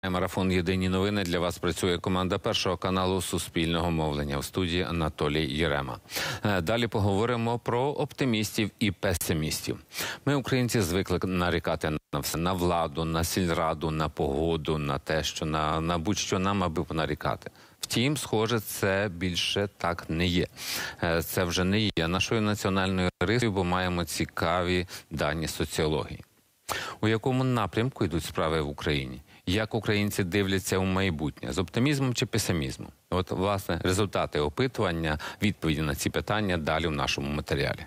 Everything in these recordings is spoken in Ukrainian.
Марафон «Єдині новини». Для вас працює команда Першого каналу Суспільного мовлення. У студії Анатолій Єрема. Далі поговоримо про оптимістів і песимістів. Ми, українці, звикли нарікати на все. На владу, на сільраду, на погоду, на те, що на будь-що нам, аби понарікати. Втім, схоже, це більше так не є. Це вже не є нашою національною рисою, бо маємо цікаві дані соціології. У якому напрямку йдуть справи в Україні? Як українці дивляться у майбутнє? З оптимізмом чи песимізмом? От, власне, результати опитування, відповіді на ці питання далі в нашому матеріалі.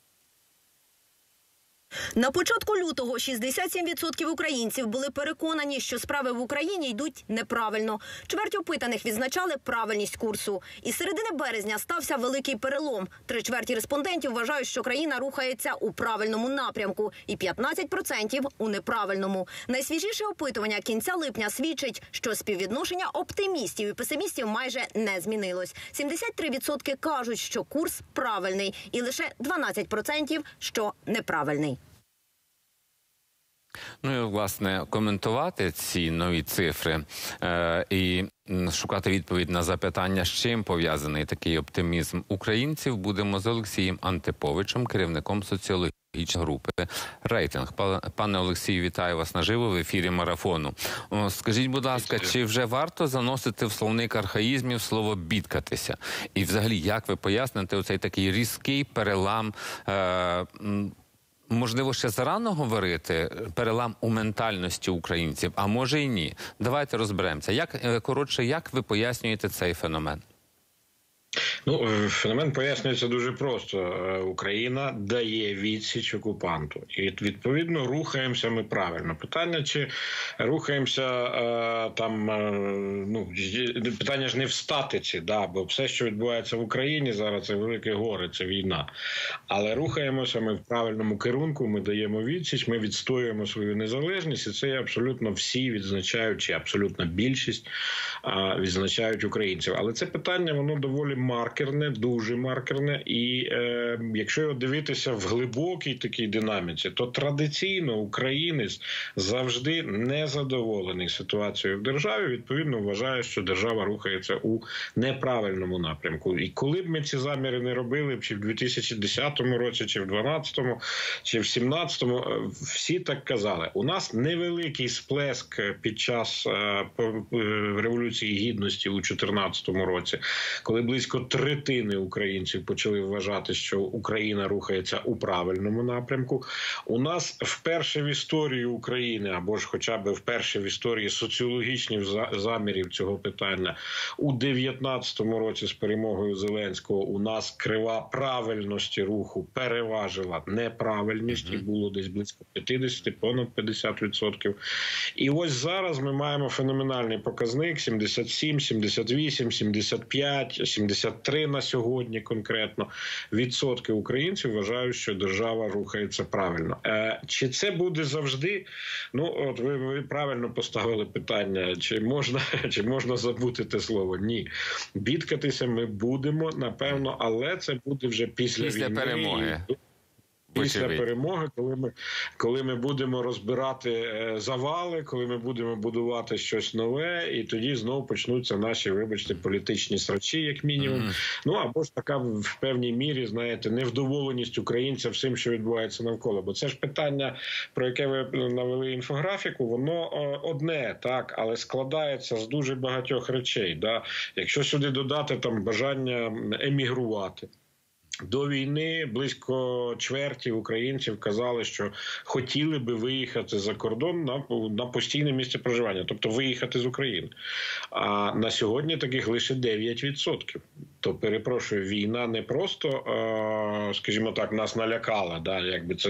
На початку лютого 67% українців були переконані, що справи в Україні йдуть неправильно. Чверть опитаних відзначали правильність курсу. І з середини березня стався великий перелом. 3/4 респондентів вважають, що країна рухається у правильному напрямку. І 15% у неправильному. Найсвіжіше опитування кінця липня свідчить, що співвідношення оптимістів і песимістів майже не змінилось. 73% кажуть, що курс правильний. І лише 12% що неправильний. Ну і, власне, коментувати ці нові цифри і шукати відповідь на запитання, з чим пов'язаний такий оптимізм українців, будемо з Олексієм Антиповичем, керівником соціологічної групи «Рейтинг». Пане Олексію, вітаю вас наживо в ефірі марафону. Скажіть, будь ласка, чи вже варто заносити в словник архаїзмів слово «бідкатися»? І взагалі, як ви поясните оцей такий різкий перелам, можливо, ще зарано говорити, перелам у ментальності українців, а може і ні. Давайте розберемося. Як ви пояснюєте цей феномен? Ну, феномен пояснюється дуже просто. Україна дає відсіч окупанту. І, відповідно, рухаємося ми правильно. Питання, чи рухаємося питання ж не в статиці, бо все, що відбувається в Україні зараз, це велике горе, це війна. Але рухаємося ми в правильному керунку, ми даємо відсіч, ми відстоюємо свою незалежність, і це абсолютно всі відзначають, чи абсолютна більшість відзначають українців. Але це питання, воно доволі маркерне, дуже маркерне, і якщо його дивитися в глибокій такій динаміці, то традиційно українець завжди незадоволений ситуацією в державі, відповідно вважає, що держава рухається у неправильному напрямку. І коли б ми ці заміри не робили, чи в 2010 році, чи в 2012, чи в 2017, всі так казали. У нас невеликий сплеск під час Революції Гідності у 2014 році, коли близько третини українців почали вважати, що Україна рухається у правильному напрямку. У нас вперше в історії України, або ж хоча б вперше в історії соціологічних замірів цього питання, у 2019 році з перемогою Зеленського у нас крива правильності руху переважила неправильність, і було десь близько 50, понад 50%. І ось зараз ми маємо феноменальний показник 77, 78, 75, 73 на сьогодні конкретно відсотки українців вважають, що держава рухається правильно. Чи це буде завжди? Ну, от ви правильно поставили питання, чи можна забути те слово? Ні. Бідкатися ми будемо, напевно, але це буде вже після війни. Перемоги. Після перемоги, коли ми будемо розбирати завали, коли ми будемо будувати щось нове, і тоді знову почнуться наші, вибачте, політичні срачі, як мінімум. Ну, або ж така в певній мірі, знаєте, невдоволеність українця всім, що відбувається навколо. Бо це ж питання, про яке ви навели інфографіку, воно одне, так, але складається з дуже багатьох речей. Да? Якщо сюди додати там бажання емігрувати, до війни близько чверті українців казали, що хотіли би виїхати за кордон на постійне місце проживання, тобто виїхати з України. А на сьогодні таких лише 9%. То, перепрошую, війна не просто, скажімо так, нас налякала, да,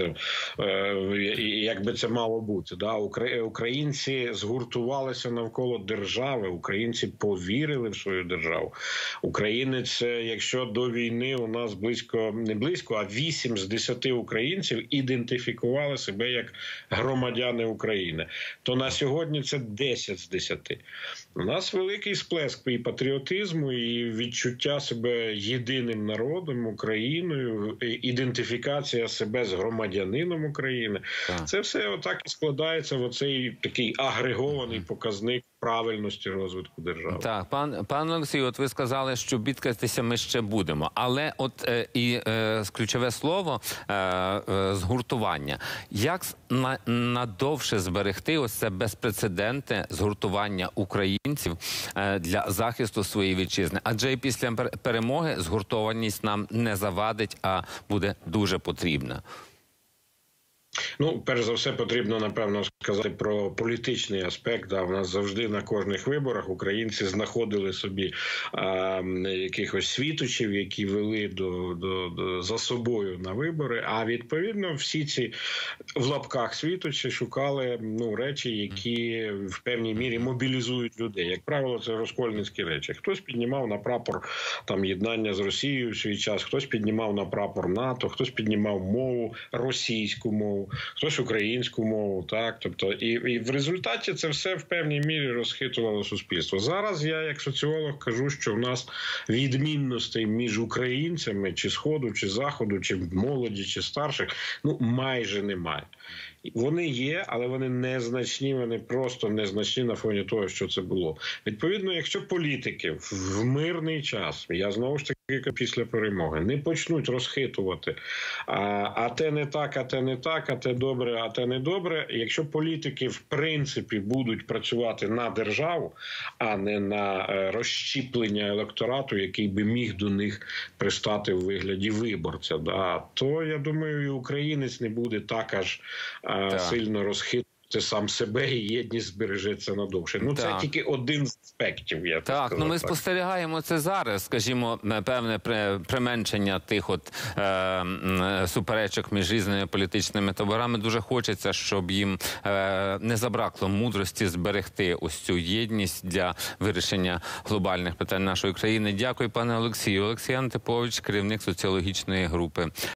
якби це мало бути. Да. Українці згуртувалися навколо держави, українці повірили в свою державу. Українець, якщо до війни у нас не близько, а 8 з 10 українців ідентифікували себе як громадяни України, то на сьогодні це 10 з 10. У нас великий сплеск і патріотизму, і відчуття себе єдиним народом, Україною, ідентифікація себе з громадянином України. Це все отак і складається в оцей такий агрегований показник правильності розвитку держави. Так, пан Олексій, от ви сказали, що бідкатися ми ще будемо, але от ключове слово згуртування. Як надовше зберегти ось це безпрецедентне згуртування українців для захисту своєї вітчизни? Адже і після перемоги згуртованість нам не завадить, а буде дуже потрібна. Ну, перш за все, потрібно, напевно, сказати про політичний аспект. У нас завжди на кожних виборах українці знаходили собі якихось світочів, які вели за собою на вибори. А відповідно всі ці в лапках світочі шукали речі, які в певній мірі мобілізують людей. Як правило, це розкольницькі речі. Хтось піднімав на прапор єднання з Росією в свій час, хтось піднімав на прапор НАТО, хтось піднімав мову, російську мову, хтось українську мову, так, тобто і в результаті це все в певній мірі розхитувало суспільство. Зараз я, як соціолог, кажу, що в нас відмінностей між українцями, чи Сходу, чи Заходу, чи молоді, чи старших, майже немає. Вони є, але вони незначні, вони просто незначні на фоні того, що це було. Відповідно, якщо політики в мирний час, я знову ж таки після перемоги, не почнуть розхитувати, а те не так, а те не так, а те добре, а те не добре, якщо політики в принципі будуть працювати на державу, а не на розщіплення електорату, який би міг до них пристати в вигляді виборця, то, я думаю, і українець не буде так аж сильно розхитувати сам себе, і єдність збережеться надовше. Це тільки один з аспектів. Ми спостерігаємо це зараз, скажімо, певне применшення тих суперечок між різними політичними таборами. Дуже хочеться, щоб їм не забракло мудрості зберегти ось цю єдність для вирішення глобальних питань нашої країни. Дякую, пане Олексію. Олексій Антипович, керівник соціологічної групи